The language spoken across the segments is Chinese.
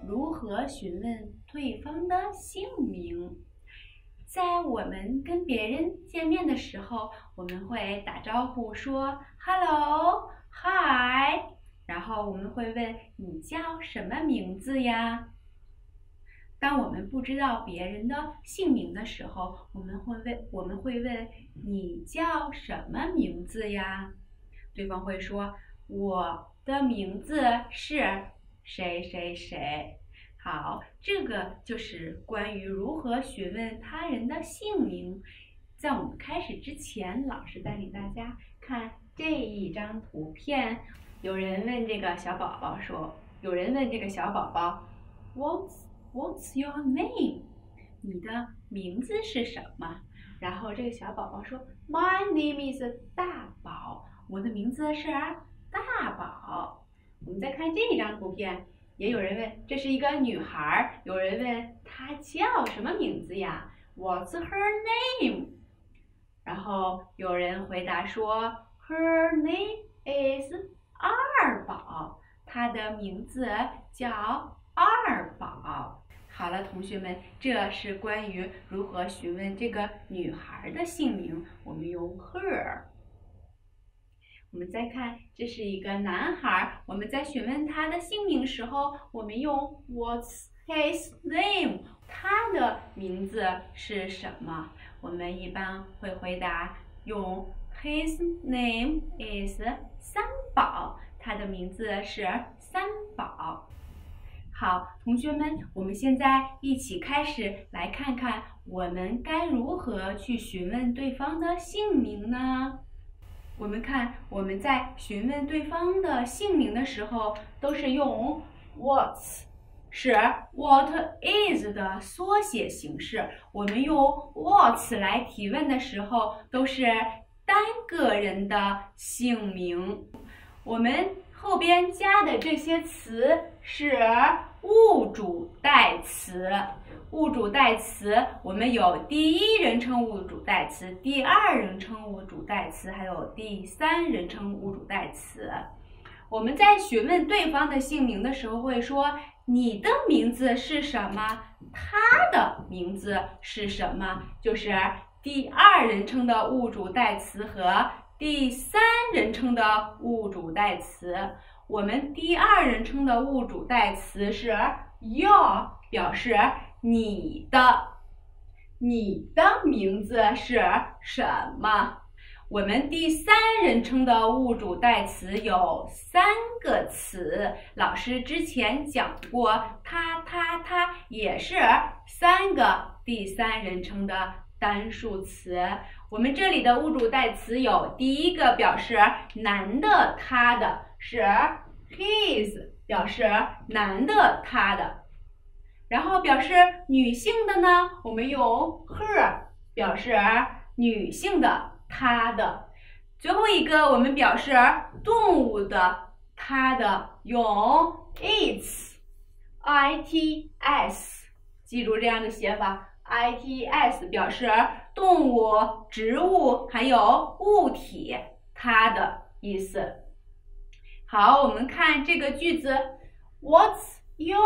如何询问对方的姓名。在我们跟别人见面的时候，我们会打招呼说 “hello”、“hi”， 然后我们会问你叫什么名字呀？当我们不知道别人的姓名的时候，我们会问你叫什么名字呀？对方会说我的名字是谁谁谁。好，这个就是关于如何询问他人的姓名。在我们开始之前，老师带领大家看这一张图片。有人问这个小宝宝What's your name？ 你的名字是什么？然后这个小宝宝说 My name is 大宝，我的名字是大宝。我们再看这一张图片，也有人问这是一个女孩，有人问她叫什么名字呀 ？What's her name？ 然后有人回答说 Her name is 二宝，她的名字叫二宝。好了，同学们，这是关于如何询问这个女孩的姓名，我们用 her。我们再看，这是一个男孩，我们在询问他的姓名时候，我们用 What's his name？ 他的名字是什么？我们一般会回答用 His name is 三宝，他的名字是三宝。好，同学们，我们现在一起开始来看看我们该如何去询问对方的姓名呢？我们看，我们在询问对方的姓名的时候，都是用 What's， 是 What is 的缩写形式。我们用 What's 来提问的时候，都是单个人的姓名。我们后边加的这些词是物主代词。物主代词我们有第一人称物主代词、第二人称物主代词，还有第三人称物主代词。我们在询问对方的姓名的时候会说你的名字是什么？他的名字是什么？就是第二人称的物主代词和第三人称的物主代词。我们第二人称的物主代词是 your， 表示你的名字是什么？我们第三人称的物主代词有3个词，老师之前讲过，他也是3个第三人称的单数词。我们这里的物主代词有第一个表示男的他的是 his， 表示男的他的。然后表示女性的呢，我们用 her， 表示女性的她的。最后一个我们表示动物的它的，用 its， 记住这样的写法， its 表示动物、植物还有物体它的意思。好，我们看这个句子 What's your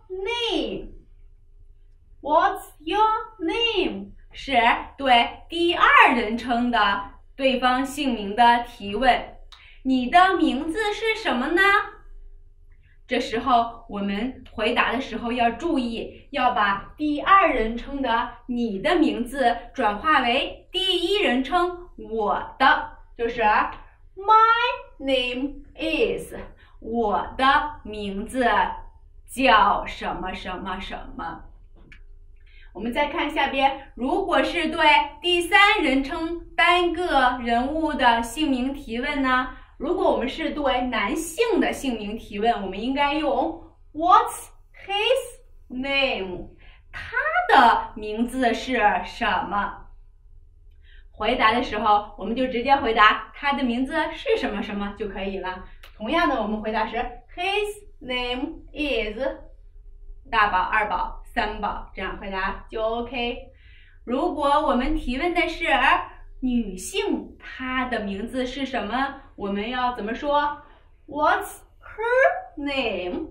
name？What's your name？ 是对第二人称的对方姓名的提问。你的名字是什么呢？这时候我们回答的时候要注意，要把第二人称的你的名字转化为第一人称我的，就是 My name is， 我的名字叫什么什么什么。我们再看下边，如果是对第三人称单个人物的姓名提问呢？如果我们是对男性的姓名提问，我们应该用 What's his name？ 他的名字是什么？回答的时候，我们就直接回答他的名字是什么什么就可以了。同样的，我们回答是 His name is 大宝、二宝、三宝，这样回答就 OK。如果我们提问的是女性，她的名字是什么？我们要怎么说 ？What's her name？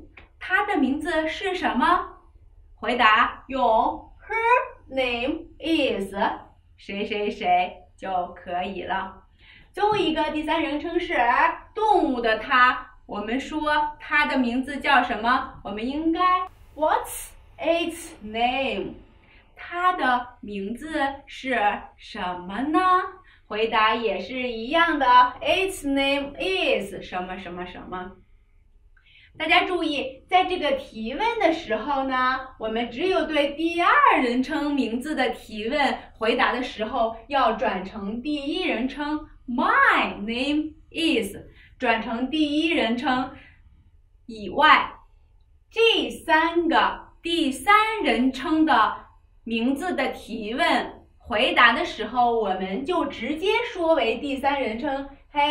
他的名字是什么？回答用 Her name is 谁谁谁就可以了。最后一个第三人称是动物的它，我们说它的名字叫什么？我们应该 What's its name？ 它的名字是什么呢？回答也是一样的 ，Its name is 什么什么什么。大家注意，在这个提问的时候呢，我们只有对第二人称名字的提问回答的时候，要转成第一人称 My name is， 转成第一人称以外，这三个第三人称的名字的提问回答的时候，我们就直接说为第三人称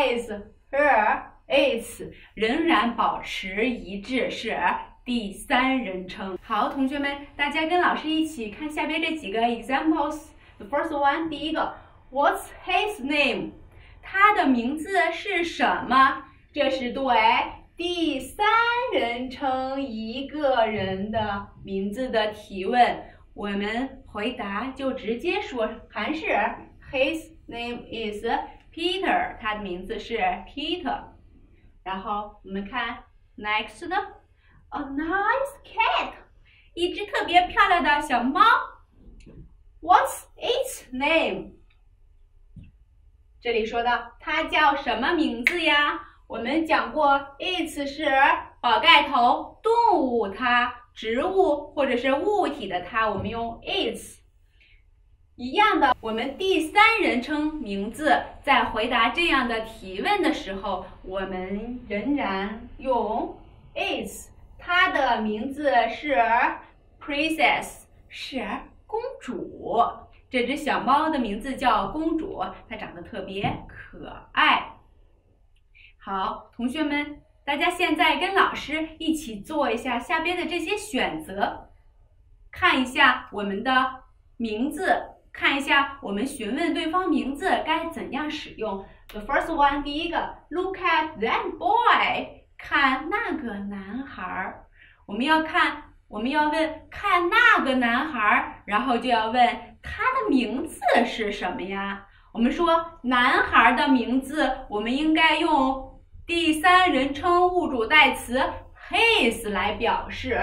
his、her、its， 仍然保持一致，是第三人称。好，同学们，大家跟老师一起看下边这几个 examples。The first one， 第一个 ，What's his name？ 他的名字是什么？这是对第三人称一个人的名字的提问。我们回答就直接说韩式 ，His name is Peter， 他的名字是 Peter。然后我们看 next 的 ，A nice cat， 一只特别漂亮的小猫。What's its name？ 这里说的它叫什么名字呀？我们讲过 ，its 是宝盖头，动物它。植物或者是物体的它，我们用 its。一样的，我们第三人称名字在回答这样的提问的时候，我们仍然用 its。它的名字是 Princess， 是公主。这只小猫的名字叫公主，它长得特别可爱。好，同学们。大家现在跟老师一起做一下下边的这些选择，看一下我们的名字，看一下我们询问对方名字该怎样使用。The first one， 第一个 ，Look at that boy， 看那个男孩。我们要问看那个男孩，然后就要问他的名字是什么呀？我们说男孩的名字，我们应该用第三人称物主代词 his 来表示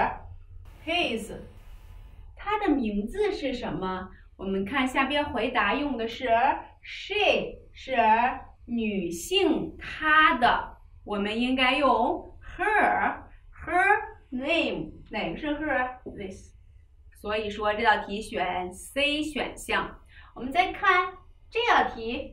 his， 它的名字是什么？我们看下边回答用的是 she， 是女性她的，我们应该用 her name， 哪个是 her？ this， 所以说这道题选 C 选项。我们再看这道题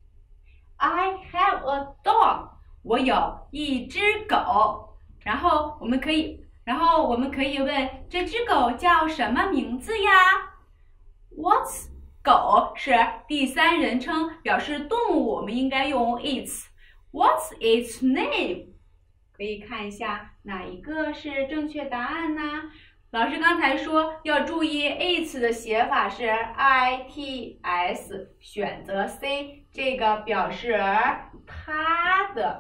I have a dog，我有一只狗，然后我们可以问这只狗叫什么名字呀 ？What's 狗是第三人称，表示动物，我们应该用 its。What's its name？ 可以看一下哪一个是正确答案呢？老师刚才说要注意 its 的写法是 its， 选择 C， 这个表示它的。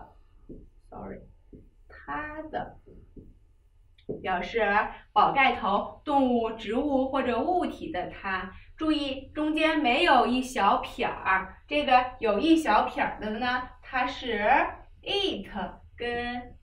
它的表示宝盖头，动物、植物或者物体的它。注意中间没有一小撇儿，这个有一小撇儿的呢，它是 it 跟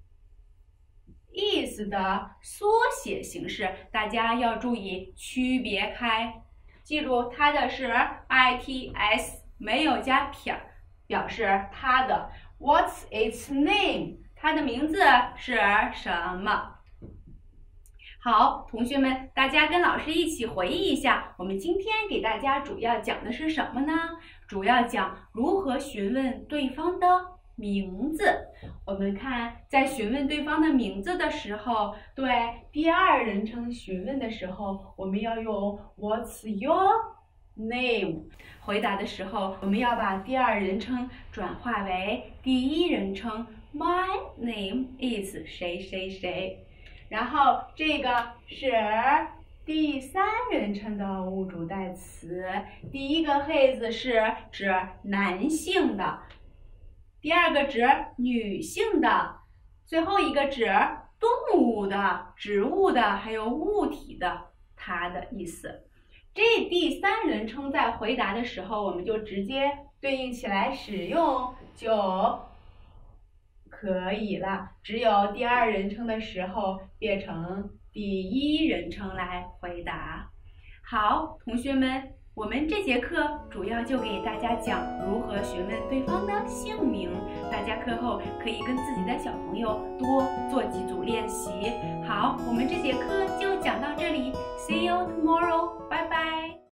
is 的缩写形式，大家要注意区别开。记住它的是 its， 没有加撇儿，表示它的。What's its name？ 它的名字是什么？好，同学们，大家跟老师一起回忆一下，我们今天给大家主要讲的是什么呢？主要讲如何询问对方的名字。我们看，在询问对方的名字的时候，对第二人称询问的时候，我们要用 What's your name？ 回答的时候，我们要把第二人称转化为第一人称 My name is 谁谁谁。然后这个是第三人称的物主代词，第一个 his 是指男性的，第二个指女性的，最后一个指动物的、植物的，还有物体的它的意思。这第三人称在回答的时候，我们就直接对应起来使用就可以了。只有第二人称的时候变成第一人称来回答。好，同学们，我们这节课主要就给大家讲如何询问对方的姓名。大家课后可以跟自己的小朋友多做几组练习。好，我们这节课就讲到这里。See you tomorrow. 拜拜。